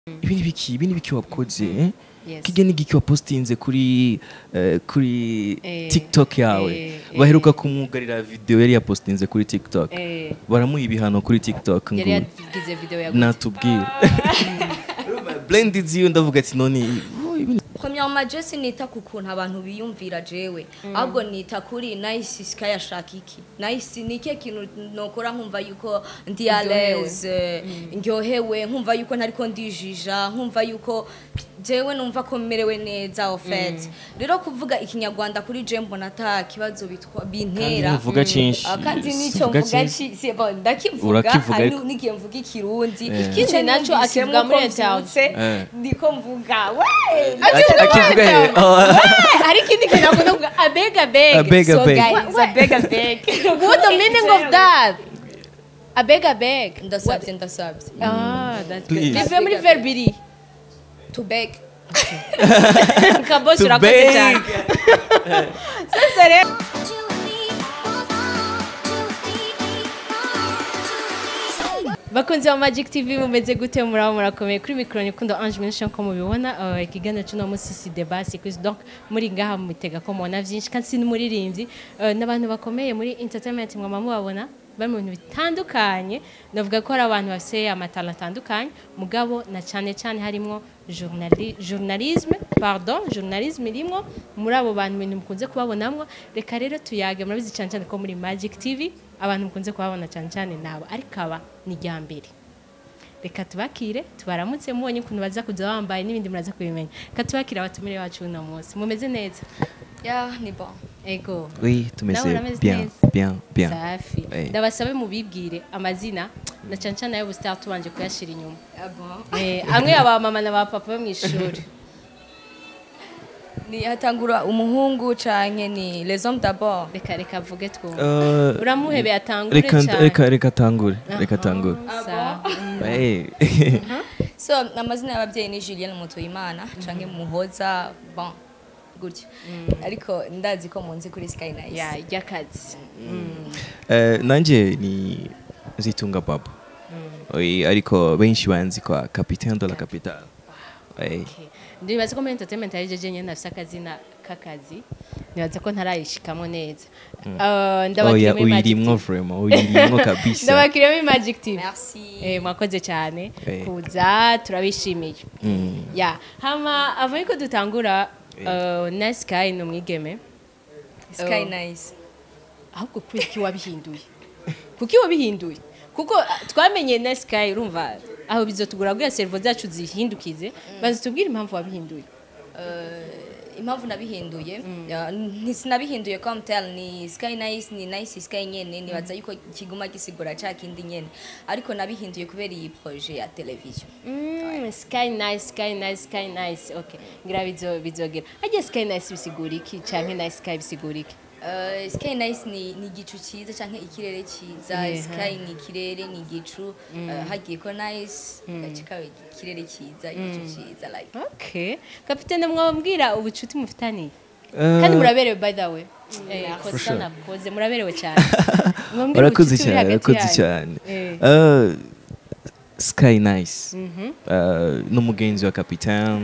ibi ni biki wakoze Yes. kijya n'igiki wapostinze kuri TikTok yawe baheruka kumwugarira video yari yapostinze kuri TikTok baramuha ibihano kuri TikTok yari ngo yagize video ya natubwira blended ziyo ndavuga ati none Premièrement, je sinita ku kuntu abantu biyumvira jewe ahubwo nita kuri nice sky ashaka iki nice nike kintu nokora nkumva yuko ndi à l'aise ngyohewe nkumva yuko ntariko ndijija nkumva yuko jewe numva ko merewe neza au fait rero kuvuga ikinyarwanda kuri je mbona ata kibazo bitwa bintera uvuga cyinshi kandi nico mvuga ci c'est bon ndakivuga ari nigiye mvuga ikirundi ikindi naco akivuga muri interview ndiko mvuga we akivuga hari ikindi kintu akunda kuvuga abega beg so guys abega beg what the meaning of that abega beg ndasabye that's good bivuye muri verb iri to beg kabosi urakoze cyane sasa rero bakunzi ba Magic TV mumeze gute murabo murakomeye kuri micro nikundo Ange Minisha ko mubibona ikiganiro cy'uno munsi si débat c'est quiz donc muri ngaha mutega ko mubona byinshi kandi si n'umuririmbyi n'abantu bakomeye muri entertainment mwama mubabona bari mu bintu bitandukanye ndavuga ko ari abantu bafite amatara atandukanye mugabo na cyane cyane harimo journalisme irimo muri abo bantu ibintu mukunze kubabonamwo reka rero tuyage murabizi cyane cyane ko muri Magic TV abantu mukunze kubabona cyane cyane nabo ariko aba ni ryambere reka tubakire tubaramutse mubonye ukuntu baza kuza bambaye n'ibindi muraza kubimenya reka tubakire abatumire bacu uno munsi mumeze neza ya ni bon ego oui tumeze bien safi ndabasabe mubibwire amazina na cyane cyane ayo bustar tubanje kuyashira inyuma amwe aba mama na ba papa mu ishuri ni hatangura umuhungu canke ni les hommes d'abord reka vuge twumva uramuhebe atangure cyane reka tangure so amazina y'ababyeyi ni Julienne Mutoyimana canke Muhoza bon gutyo ariko ndazi ko munzi kuri Sky Nice ya ryakazi nanje ni Zitunga Baba ariko benshi banzi kwa Capitaine de la Capitale ndibaza ko muri entertainment ari jeje nyene nafise akazina kakazi nibaza ko ntarayishikamo neza ndabakiriye muri Magic TV uyirimwo kabisa ndabakiriye muri Magic TV merci mwakoze cyane kuza turabishimiye ya hama avant ko dutangura na Sky no mwigeme Sky Nice ahubwo kuki wabihinduye kuko twamenye na Sky urumva aho bizotugura gwa servo zacu zihindukize bazi tubwira impamvu wabihinduye impamvu nabihinduye sinabihinduye comme tel ni Sky Nice ni Nice Sky nyene nibaza yuko kiguma gisigura ca kindi nyene ariko nabihinduye kubera iyi projet ya television Sky Nice okay ngira bizogera ajya Sky Nice bisigura iki canke Nice Sky bisigura iki Sky Nice ni igicu cyiza canke ikirere cyiza Sky ni ikirere ni igicu hagiye ko Nice gacika ikirere cyiza igicu cyiza like okay kapitene mwabwira ubucuti mufitani kandi muraberewe by the way koze muraberewe cyane murakoze cyane Sky Nice n'umugenzi wa Capitaine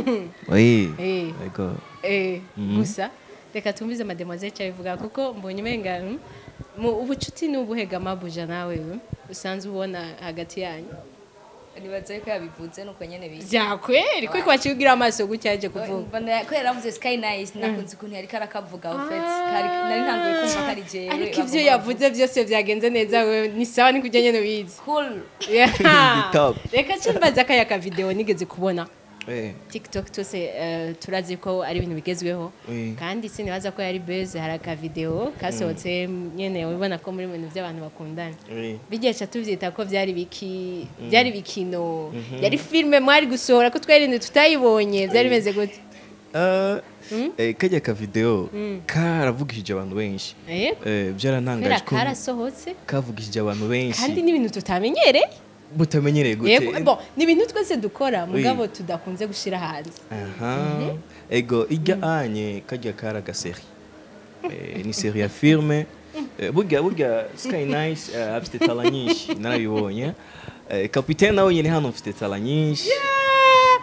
ego gusa reka tumvize mademoiselle cyabivuga kuko mbonye umenga ubucuti n'ubuhega mabuja nawe usanzwe ubona hagati yanyu nibaza yuko yabivuze nuko nyene bizi byakweri ko kwakigira amaso gucyaje kuvuga ko yaravuze Sky Nice nakunze kuntu yari karakavuga ofet nari ntangoye kumva kari jewe ariko ivyo yavuze byose byagenze neza we ni sawa ni kujya nyene bizi cool reka cimbaza kaya video nigeze kubona TikTok tose turazi ko ari ibintu bigezweho kandi sinibaza ko yari beze haraka video kasohotse nyene ubona ko muri ibintu by'abantu bakundana bigesha tuvyita ko byari bikino yari filme mwari gusohora ko twari tutayibonye byari meze gute kajya ka video karavugishije abantu benshi byarantangaje ko karasohotse kavugishije abantu benshi kandi n'ibintu tutamenyereye mutamenyereye gute bon ni ibintu twese dukora mugabo tudakunze gushira hanze ego ijya anye kajya kara gaseri ni série ya filme burya Sky Nice afite talent nyinshi narabibonye Capitaine nawe nyine hano mfite talent nyinshi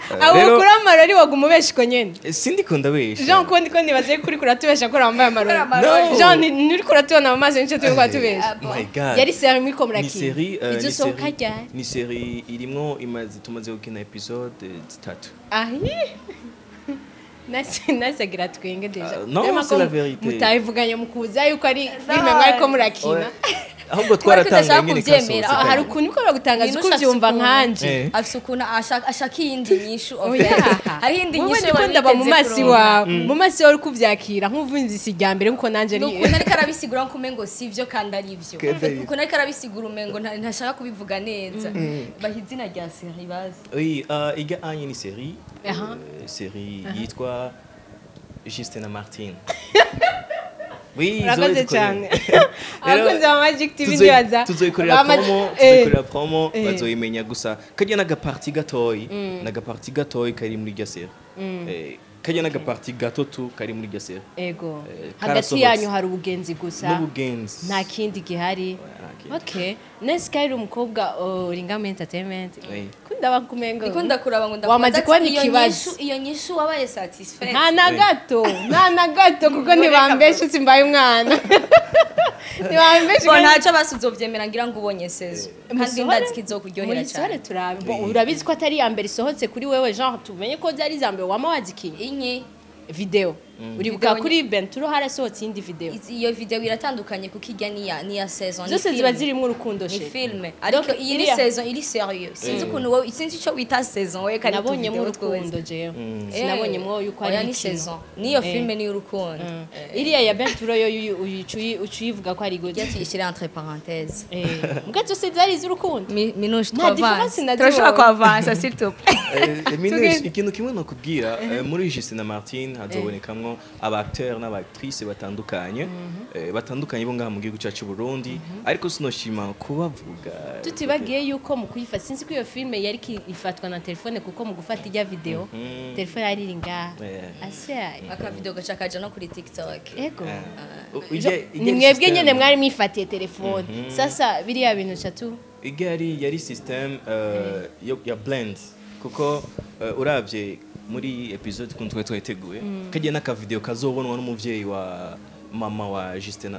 abo kuri amarori waguma ubeshiko nyene sindi kunda besha Jean ko nibaze kuri kuratubesha ko wambaye amarori amarori. Jean nturi kuratubona mu maso nico turi kuratubesha my god yari série muri ko ni murakina série izo sohoka ryari ni série irimwo tumaze gukina episode 3 ahi nasagira twenge deja non c'est la vérité mutayivuganye mukuza yuko ari filme mwari ko murakina ahubwo twaratangaye nyine kubyemera. kasohotse hari ukuntu uko bagutangaza uko ubyumva nkanje afise ukuntu ashaka iyindi nyishu hari iyindi wowe nyishu ndiko ndaba mu maso iwawe mu maso yawe uri kuvyakira nk'uvunjisi rya mbere nkuko nanje ari ukuntu ariko arabisigura ko umengo sivyo kandi ari ivyo Kevin. ukuntu ariko arabisigura umengo ntashaka kubivuga neza baha izina rya série bazi oui iga anye ni série Aha. série yitwa Justin na Martin oui urakoze cyane Rero, abakunzi ba Magic TV ndibaza tuzoyikorera promo bazoyimenya gusa kajya n'agaparti gatoyi n'agaparti gatoyi kari muri rya série kajya n'agaparti gato tu kari muri rya série ego hagati karasohotse. yanyu hari ubugenzi gusa n'ubugenzi nta kindi gihari okay nese kari umukobwa uringamo entertainment Oui. kunda bakumengo ikunda kuraba ngo Wamaze kubona ikibazo. iyo nyishu wabaye satisfait nta na gato kuko ntibambeshe simbaye umwana ntibambeshe bo ntacyo basuzovyemera ngira ngo ubonye sezo kandi ndazi kizokuryohera cyane turabe urabizi ko atari ya mbere isohotse kuri wewe genre tumenye ko byari za mbere wama wazikinye inki video uribuka kuri Benturo harasohotse indi video iyo video iratandukanye kuko ijya niya saison zose ziba zirimo urukundo ni she filme ariko iyi ni saison iri serieux sinzi ukuntu wowe sinzi icyo wita saison we kandi nabonyemo urukundo jewe sinabonye mwo yuko ari ni saison niyo filme ni urukundo iriya ya Benturo yo uciyivuga ko ari good yatishira entre parenthèses mbwa zose zari iz'urukundo minuje nta difference na turashaka kwavansa s'il te plaît Minuje ikintu kimwe nakubwira muri Justin na Martin hazobonekamwo abacteurs n'abactrices batandukanye batandukanye bo ngaha mu gihugu cyacu Burundi ariko sinoshima kubavuga tutibagiye yuko mu kuyifata sinzi ko iyo filme yari ifatwa na telefone kuko mu gufata ijya video telefone yari iri ngaha ase aka video gaca kaja no kuri TikTok ego ni mwebwe nyene mwari mwifatiye telefone sasa biriya bintu chatu yari system ya blend kuko uravye muri episode kuntu twiteguye kagiye n'aka video kazobonwa n'umuvyeyi wa mama wa Justin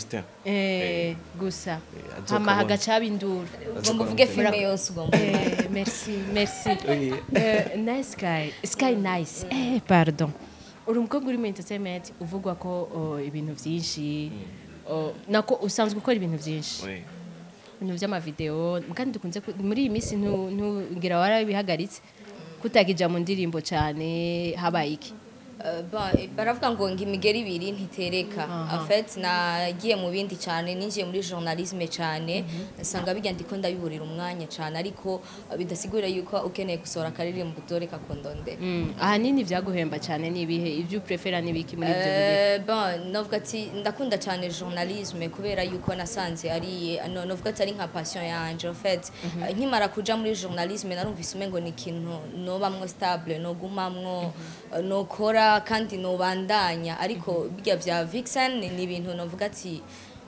gusa hama hagaca bindura ugomba uvuge filme yose ugomba merci nice sky nice pardon uri umukobwa uri mu entertainment uvugwa ko ibintu byinshi nako usanzwe ukora ibintu byinshi ibintu by'amavideo kandi dukunze muri iyi minsi ntugira warabihagaritse kutakija mu ndirimbo cyane habaye iki baravuga ngo imigeri ibiri ntitereka en fait nagiye mu bindi cyane ninjiye muri journalisme cyane nsanga bijya ndiko ndabiburira umwanya cyane ariko bidasigura yuko ukeneye gusohora akaririmbo utoreka kondonde ahanini byaguhemba cyane nibihe ibyo prefera nibiki muri ibyo bihe bon novuga ati ndakunda cyane journalisme kubera yuko nasanze ari novuga ati ari nka passion yanje en fait nkimara kuja muri journalisme narumvise umengo ni ikintu nobamwe stable no gumamwo no kora kandi nobandanya ariko bijya vya Vixen ni ibintu novuga ati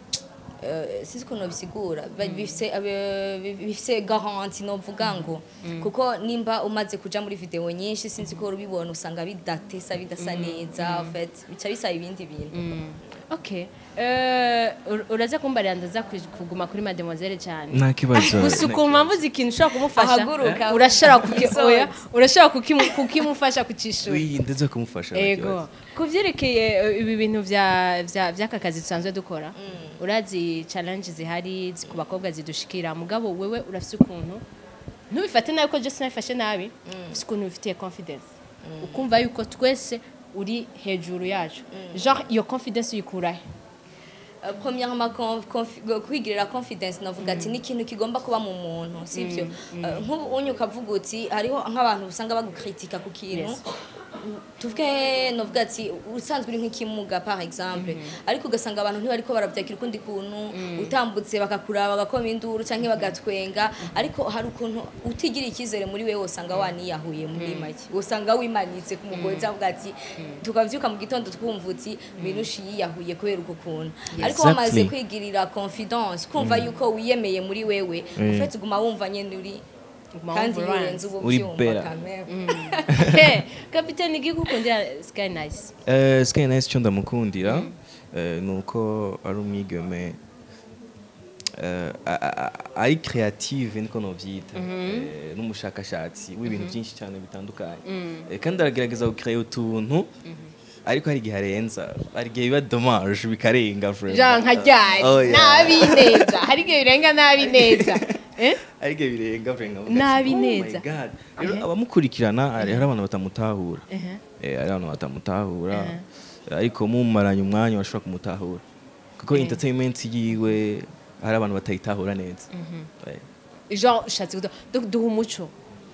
sisi kuno bisigura bifise garanti novuga ngo kuko nimba umaze kuja muri video nyinshi sinzi ko rubibona usanga bidatesa bidasa neza en fait bica bisa ibindi bintu okay uraza kumbarira ndaza kuguma kuri mademoiselle cyane nta kibazo gusa ukumva mvuze ikintu ushobora kumufasha urashobora kukimufasha kucishura ndetse kumufasha yego kuvyerekeye ibi bintu vy'aka kazi dusanzwe dukora urazi challenge zihari ku bakobwa zidushikira mugabo wewe urafise ukuntu ntubifate nayo ko je sinafashe nabi ufise ukuntu ufitiye confidence ukumva yuko twese uri hejuru yacu genre iyo confidence uyikurahe premièrement kwigirira confidence navuga ati ni ikintu kigomba kuba mu muntu sivyo nk'ubu unyuka avuga uti hariho nk'abantu usanga bagukritika ku kintu tuvuge novuga ati usanzwe uri nk'ikimuga par exemple ariko ugasanga abantu ntibariko baravyakira ukundi kuntu utambutse bakakuraba bagakoma induru canke bagatwenga ariko hari ukuntu utigira ikizere muri wewe usanga waniyahuye muri make usanga wimanitse ku mugozi avuga ati tukavyuka mu gitondo twumva uti minushi yiyahuye kubera uko kuntu ariko wamaze kwigirira confidence kumva yuko wiyemeye muri wewe ufite uguma wumva nyene uri kandi birenze ubu byumva kamera kapiteni igikukundira Sky Nice Sky Nice cyo ndamukundira nuko ari umwigeme ari creative niko novyita n'umushakashatsi w'ibintu byinshi cyane bitandukanye kandi aragerageza gukrea utuntu ariko hari igihe arenza hari igihe biba dommage bikarenga Jean nkajyari nabi neza hari igihe birenga nabi neza hari igihe birenga nabi neza rero abamukurikirana hari abantu batamutahura hari abantu batamutahura ariko mumaranye umwanya bashobora kumutahura kuko entertainment yiwe hari abantu batayitahura neza Jean ushatse duha umuco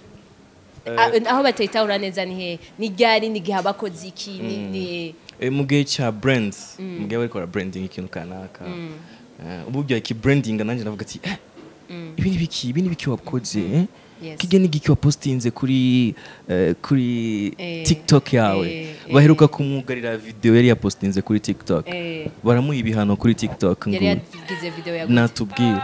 aho batayitahura neza ni he ni gari ni gihe abakoze iki ni mu gihe cya brands mu gihe barikora branding ikintu kanaka uburyo iki branding nanjye navuga ati ibi ni biki wakoze kijya ni giki wapostinze kuri TikTok yawe baheruka kumwugarira video yari yapostinze kuri TikTok baramuha ibihano kuri TikTok ngo yagize video yaguze natubwira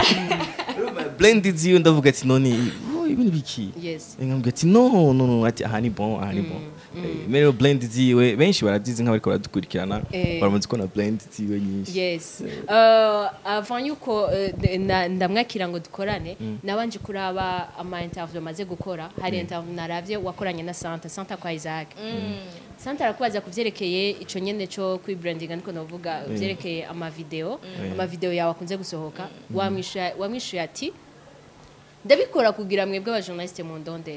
blended ziyo ndavuga ati none ibi ni biki ngambwe ati no ati aha ni bon Mero blend ziwe benshi baradize nk'abariko baradukurikirana baramaze ko na blend ziwe nyinshi avant yuko ndamwakira ngo dukorane nabanje kuraba ama interview maze gukora hari interview naravye wakoranye na Santa kwa Isaac Santa arakubaza kuvyerekeye ico nyene cyo kwi branding niko navuga vyerekeye ama video yawe akunze gusohoka wamwishuye ati ndabikora kugira mwebwe abajournaliste mu ndondere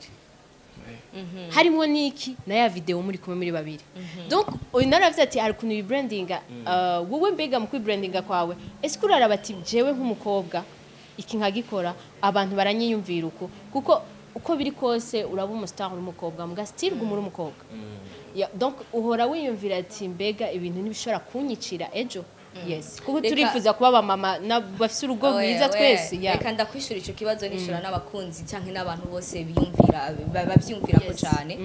harimo niki na ya video muri kumwe muri babiri donc uyu naravye ati hari kuntu brandinga wowe mbega mu brandinga kwawe ese kurara bati jewe nk'umukobwa iki nkagikora abantu baranyiyumvira kuko uko biri kose uraba umustar umukobwa mga still gumura umukobwa donc uhora wiyumvira ati mbega ibintu nibishobora kunyicira ejo yes kuko turifuza kuba abamama bafite urugo rwiza twese reka ndakwishura ico kibazo nishura n'abakunzi canke n'abantu bose biyumvira bavyumvira ko cyane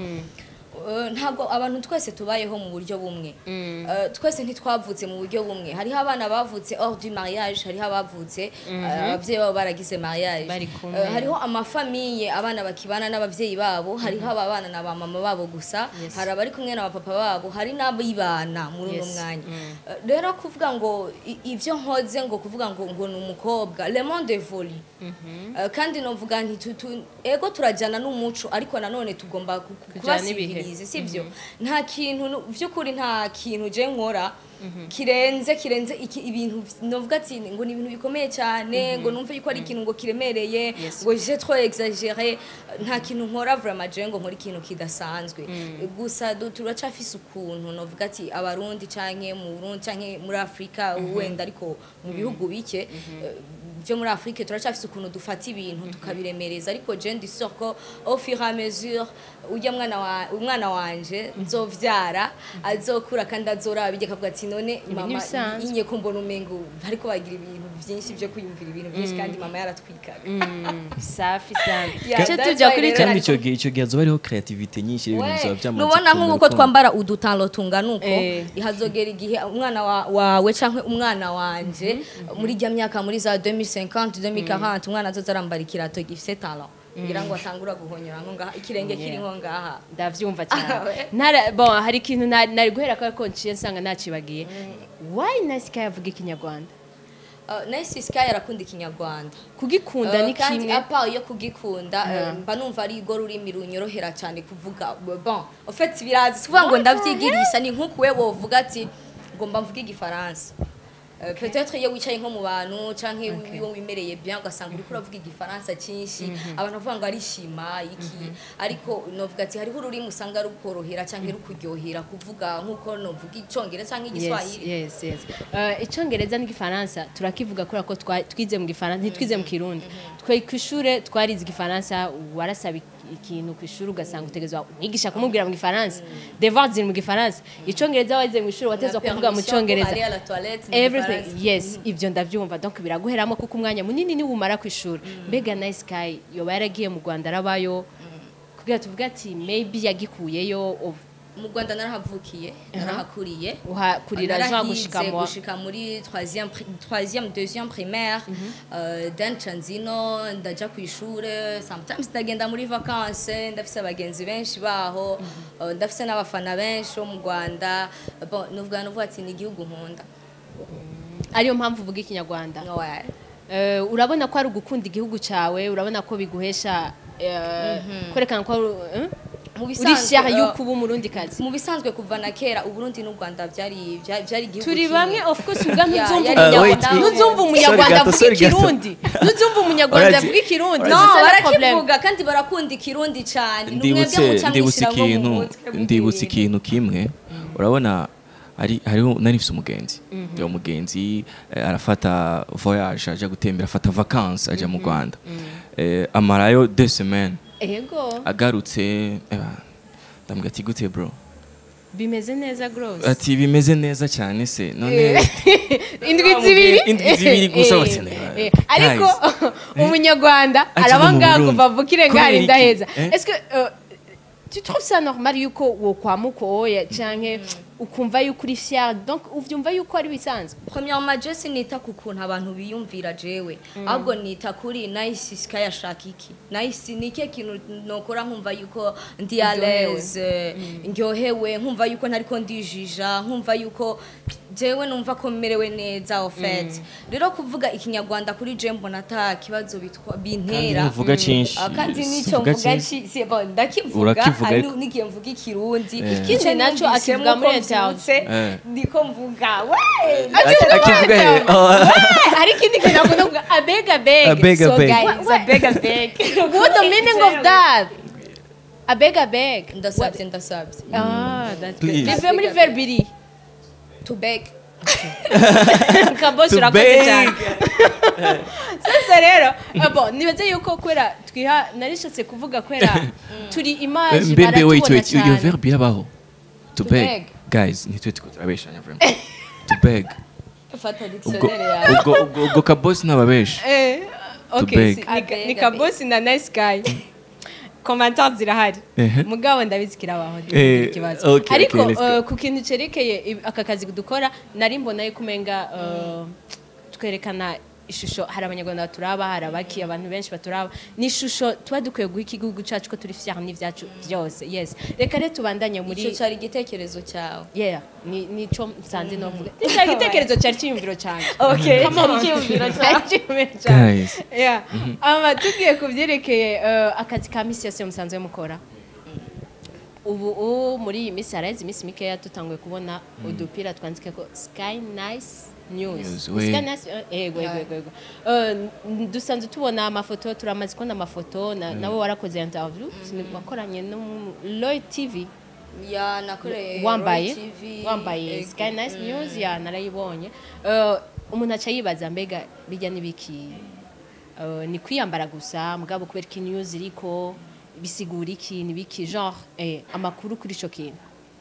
ntabwo abantu twese tubayeho mu buryo bumwe twese ntitwavutse mu buryo bumwe hariho abana bavutse hors du mariage hariho abavutse abavyeyi babo baragize mariage hariho amafamiye abana bakibana n'abavyeyi babo hariho ababana na ba mama babo gusa hari abari kumwe na papa babo hari n'abibana muri uno mwanya rero kuvuga ngo ivyo nkoze ngo kuvuga ngo ni umukobwa le monde évolue kandi novuga nti ego turajana n'umuco ariko nanone tugomba kubasivira sivyo nta kintu vy'ukuri nta kintu je nkora kirenze ibintu novuga ati ngo ni ibintu bikomeye cyane ngo numve yuko ari ikintu ngo kiremereye ngo je trop exagéré nta kintu nkora vraiment je ngo nkora ikintu kidasanzwe gusa turacafise ukuntu novuga ati abarundi canke mu Burundi canke muri Afrika wenda ariko mu bihugu bike byo muri Afrika turacafise ukuntu dufata ibintu tukabiremereza ariko je ndi soko au fur et à mesure ujya umwana wanje nzovyara azokura kandi azora bijye kavuga ati none mama inye ko mbona umengo ariko bagira ibintu byinshi byo kwiyumvira ibintu byinshi kandi mama yaratwikaga safi sana cyo tujya kuri cyane icyo gihe azoba ariho creativity nyinshi ibintu bizaba byamaze nubona nk'uko twambara udutalo tunganuko ihazogera igihe umwana wawe canke umwana wanje muri jya myaka muri za 2050 2040 umwana azozarambara ikirato gifite talent ngira ngo atangura guhonyora ngo ngaha ikirenge kiri ngo ngaha ndavyumva cyane bon hari ikintu nari guhera ko nciye nsanga nacibagiye why Nice Sky yavuga ikinyarwanda Nice Sky yarakunda ikinyarwanda kugikunda ni kimwe kandi apa yo kugikunda mba numva ari igo rurimi runyorohera cyane kuvuga bon en fait birazi kuvuga ngo ndavyigirisha ni nkuko we wovuga ati ngo mba mvuga igifaransa peut-être iyo wicaye nko mu bantu canke iyo wimereye bien ugasanga uri kuravuga igifaransa cyinshi abantu bavuga ngo arishima iki ariko novuga ati hariho ururimi usanga rukorohera canke rukuryohera kuvuga nkuko novuga icongereza canke igiswahili yes icongereza n'igifaransa turakivuga kora ko twize mu gifaransa ntitwize mu kirundi twe kwishure twarize igifaransa warasaba ikintu kwishuru ugasanga utegezwa umwigisha kumubwira mu gifaransa devoirs ziri mu gifaransa icongereza waze mu ishuri watezwa kuvuga mu cyongereza everything yes ibyo ndabyumva donc biraguheramo kuko umwanya munini ni wumara kwishura mbega Nice Sky yoba yaragiye mu Rwanda arabayo kugira tuvuga ati maybe yagikuyeyo mu Rwanda narahavukiye narahakuriye uhakurira Jean gushika muri 3e 2e primaire then Chanzino ndaja ku ishure sometimes ndagenda muri vacances ndafise abagenzi benshi baho ndafise n'abafana benshi mu Rwanda bon nuvuga ati ni igihugu nkunda ariyo mpamvu uvuga ikinyarwanda urabona ko ari ugukunda igihugu cyawe urabona ko biguhesha kwerekana ko uri fier yuko uba umurundi kazi mu bisanzwe kuva na kera uburundi n'u Rwanda byari igihugu turi bamwe of course ubwa ntuzumva umunyarwanda avuga ikirundi ntuzumva umunyarwanda avuga ikirundi no barakivuga kandi barakunda ikirundi cyane ndibutse ikintu kimwe urabona hariho narifise umugenzi uwo mugenzi arafata voyage aja gutembera afata vacances aja mu Rwanda amarayo 2 semaines agarutse ndamubwira ati gute bro bimeze neza gross ati bimeze neza cyane se none indwi zibiri gusa ariko umunyarwanda arabanga kuva vukire ngari ndaheza est-ce que tu trouves ça normal yuko wo kwamuko canke ukumva yuko uri fier donc uvyumva yuko ari bisanzwe premièrement je sinita ku kuntu abantu biyumvira jewe ahubwo nita kuri nice sky yashaka iki nice nike kintu nokora nkumva yuko ndi à l'aise ngyohewe nkumva yuko ntariko ndijija nkumva yuko jewe numva ko merewe neza en fait rero kuvuga ikinyarwanda kuri je mbona ata kibazo bitwa bintera uvuga cinshi kandi nico mvuga ci c'est bon ndakivuga nigiye mvuga ikirundi ikindi naco akivuga muri interview ndiko mvuga we akivuga hari ikindi kintu ngo abega beg so guys abega beg what the meaning of that abega beg ndasabye that's bivuye muri verb iri to beg kabosi urakoze cyane sasa rero bon nibaze yuko kwera twiha narishatse kuvuga kwera turi image baratubona cyane iyo verb yabaho to beg guys nitwe tukurabeshanya vraiment to beg fata dictionnaire yawe ubwo kabosi n'ababesha okay ni kabosi na nice guy commentaires zirahari mugabo ndabizikira abaho ikibazo ariko ku kintu cerekeye aka kazi dukora nari mbona yuko umenga twerekana ishusho hari abanyarwanda baturaba hari abaki abantu benshi baturaba ni ishusho tuba dukwiye guha igihugu cyacu ko turi fier n'ivyacu byose yes reka rero tubandanye muri icyo cyari igitekerezo cyawe nico nsanze novuga cyari igitekerezo cyari cyiyumviro cyane okay cyiyumviro cyane tugiye kuvyerekeye akazi ka misi yose musanzwe mukora ubu muri iyi misi harazi imisi mikeya tutanguye kubona udupira twandike ko Sky Nice News. Ego. Dusanzwe tubona amafoto turamaze kubona amafoto nawe warakoze interview wakoranye no Lloyd TV ya nakoreye wambaye Sky Nice News ya narayibonye umuntu aca yibaza mbega bijya nibiki ni kwiyambara gusa mugabo kubera ki news iriko bisigura iki nibiki genre amakuru kuri ico kintu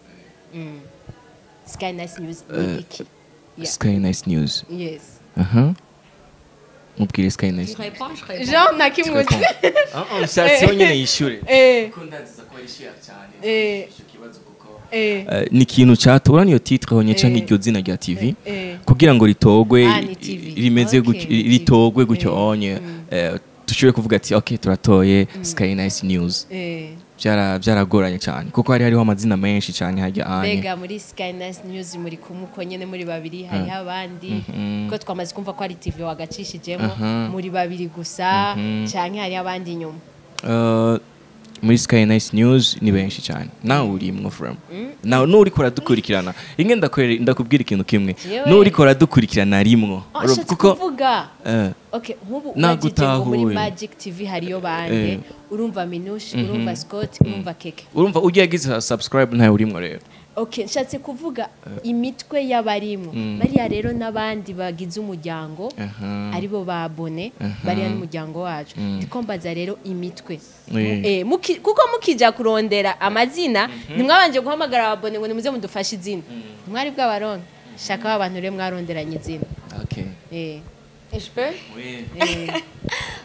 Sky Nice News nibiki Sky Nice News. Yes. Mubwire Sky Nice. Jean nakimutse. Nshatse nyine yishure. Kundanziza ko yishyura cyane. Ikibazo kuko ni ikintu cyatora niyo titre honye cyangwa iryo zina rya TV kugira ngo ritogwe rimeze ritogwe gutyo onye tushobore kuvuga ati okay turatoye Sky Nice News. byaragoranye cyane kuko hariho amazina menshi cyane hajya anye mbega muri Sky Nice News muri kumuko nyene muri babiri hariho abandi ko twamaze kumva ko ari TV wagacishijemo muri babiri gusa cyane hariho abandi nyuma muri Sky Nice News ni benshi cyane nawe urimwo from nawe nuri kora dukurikirana inge ndakubwira ikintu kimwe nuri kora dukurikirana rimwo kuko okay nkubu wagite muri Magic TV hariyo bande urumva Minushi urumva Scott urumva Keke urumva ugiye gize subscribe nawe urimwo rero okay nshatse kuvuga imitwe y'abarimwo bariya rero nabandi bagize umuryango aribo babone bariya n'umuryango wacu ndikombaza rero imitwe kuko mukija kurondera amazina ntimwabanje guhamagara ababone ngo nimuze mudufashe izina mwari bw'abaronke shaka abantu rero mwaronderanye izina okay Je peux? Oui.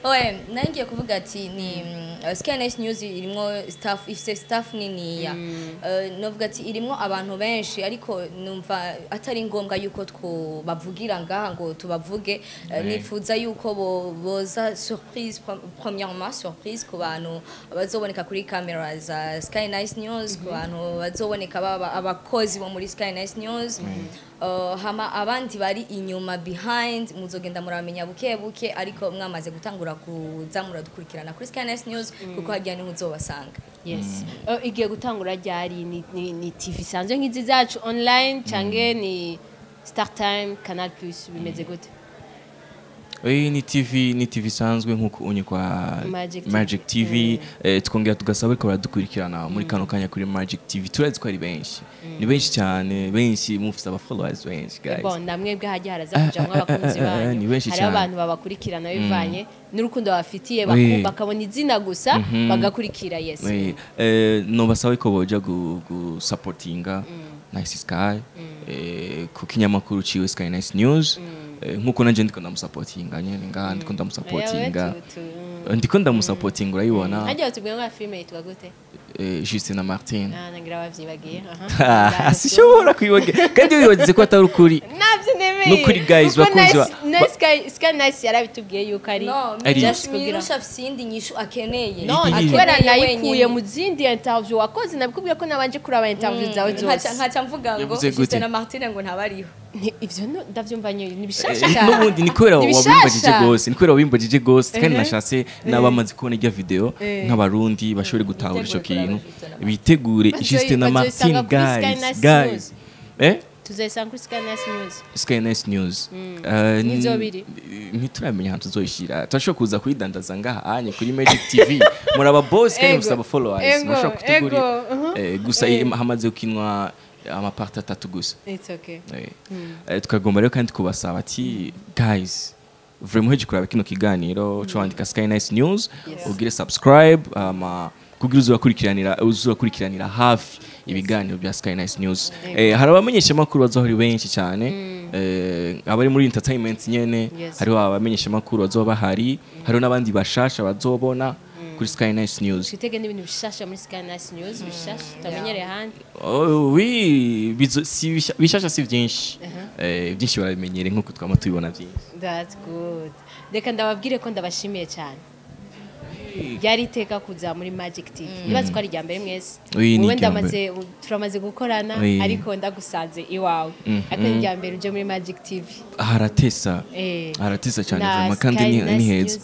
oye nangiye kuvuga ati ni Sky Nice News irimo staff ifise staff niniya novuga ati irimo abantu benshi ariko numva atari ngombwa yuko bavugira ngaha ngo tubavuge nifuza yuko boza surprise premièrement surprise ku bantu bazoboneka kuri camera za Sky Nice News ku bantu bazoboneka abakozi bo muri Sky Nice News hama abandi bari inyuma behind muzogenda muramenya buke buke ariko mwamaze gutangura kuzamura dukurikirana kuri Sky Nice News kuko hagiye niho uzobasanga. Yes. Igiye gutangura ryari ni TV sanzwe nk'izi zacu online cange ni Start Time Canal Plus bimeze gute? ni TV sanzwe nkuko unye kwa Magic TV tukongera tugasaba ko baradukurikirana muri kano kanya kuri Magic TV turazi ko ari benshi ni benshi cyane benshi mufite aba followers benshi guys bon namwebwe haje haraza kujamwa abakunzi banyu hari abantu babakurikirana bivanye n'urukundo bafitiye bakabona izina gusa bagakurikira yes no basawe ko boja supportinga Nice Sky ku kinyamakuru ciwe Sky Nice News nkuko nanje ndiko ndamusapotinga nyene nga ndiko ndamusapotinga ndiko ndamusapotinga urayibona hajya utubwiye ngo filme yitwa gute Justin na Martin nagira bavyibagiye sishobora kwibagira kandi wibagize ko atari ukuri navyo nemeye nukuri guys bakunzi wa Sky Nice yarabitubwiye yuko ari just kugira afisindi nyishu akeneye akora nayikuye mu zindi interview wakoze nabikubwiye ko nabanje kuraba interview zawe zose nkaca mvuga ngo Justin na Martin ngo ntabariho ivyo ndavyumva nibishasha cyane n'ubundi ni kwera wabimbagije gose kandi nashatse n'abamaze kubona irya video nk'abarundi bashobore gutahura ico kintu bitegure Justin na Martin guys tuzayisanga kuri Sky Nice News nizobiri ntituramenya hantu tuzoyishira turashobora kuza kuyidandaza ngaha anye kuri Magic TV muraba boss kandi musaba followers mushobora kutugurira gusa hamaze ukinwa amaparti 3 gusa it's okay tukagomba rero kandi kubasaba ati guys vraiment heje kuraba kino kiganiro cyo andika Sky Nice News ugire subscribe kugira uzakurikiranira hafi ibiganiro bya Sky Nice News hari abamenyesha makuru bazohari benshi cyane abari muri entertainment nyene hari abamenyesha makuru bazoba hari n'abandi bashasha bazobona kuri Sky Nice News twitege n'ibintu bishasha muri Sky Nice News bishasha tamenyereye handi oui bishasha si byinshi byinshi barabimenyere nkuko twama tubibona byinshi that's good reka ndababwire ko ndabashimiye cyane yari iteka kuza muri Magic TV nibaze ko ari rya mbere mwese wowe turamaze gukorana ariko ndagusanze iwawe ariko ni rya mbere uje muri Magic TV haratesa cyane vraiment kandi ni heza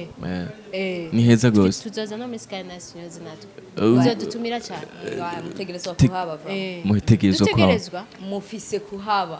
ni heza gose tuzoza no muri Sky Nice News natwe uzodutumira cyane mutegerezwa kuhaba mutegerezwa mufise kuhaba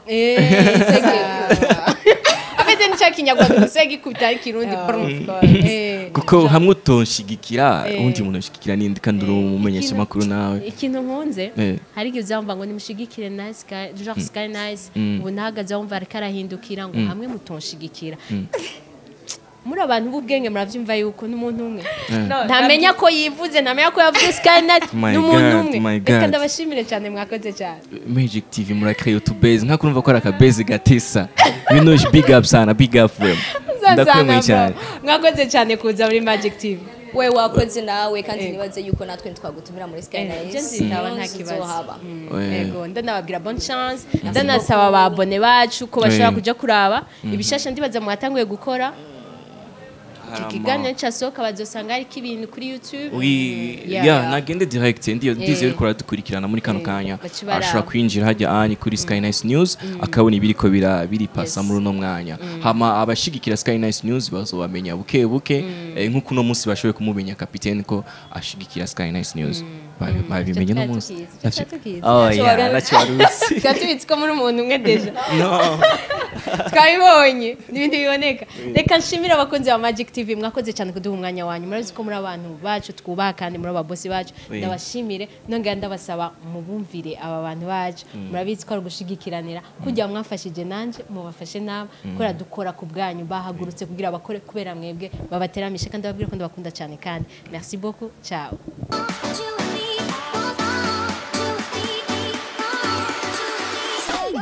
abete ni cyakinyarwanda gusega ikubita ikirundi kuko hamwe utonshigikira undi muntu ushigikira nindi kandi umumenyesha makuru nawe ikintu nkunze hari igihe uzamva ngo nimushigikire Sky Nice ubu nahagaze wumva ariko arahindukira ngo hamwe mutonshigikira muri abantu b'ubwenge muravyumva yuko n'umuntu umwe ntamenya ko yivuze ntamenya ko yavuze Sky Nice n'umuntu umwe reka ndabashimire cyane mwakoze cyane Magic TV murakeye utubase nka kurumva ko ari akabase gatesa binoje big up sana big up them ndakwemeye cyane mwakoze cyane kuza muri Magic TV we wakoze nawe kandi nibaze yuko natwe twagutumira muri Sky Nice nzitaba nta kibazo yego ndanababwira bonne chance ndanasaba ababone bacu ko bashaka kuja kuraba ibishasha ndibaza mwatanguye gukora ikiganiro cyasohoka bazosanga ari ibintu kuri YouTube nagende direct ndize ariko aradukurikirana muri kano kanya ashobora kwinjira hajya ani kuri Sky Nice News akabona ibiriko biripasa muri uno mwanya hama abashigikira Sky Nice News bazobamenya buke nkuko no munsi bashoboye kumumenya kapiteni ko ashigikira Sky Nice News babimenye no munsi nacyo katubitse ko muri umuntu umwe deja twabibonye n'ibindi biboneka reka nshimira abakunzi ba Magic TV mwakoze cyane kuduha umwanya wanyu murazi ko muri abantu bacu twubaha kandi muri ababosi bacu ndabashimire nongera ndabasaba mubumvire aba bantu bacu murabizi ko ari gushigikiranira kugira mwafashije nanje mubafashe nabo kora dukora ku bwanyu bahagurutse kugira bakore kubera mwebwe babateramishe kandi babwire ko ndabakunda cyane kandi merci beaucoup ciao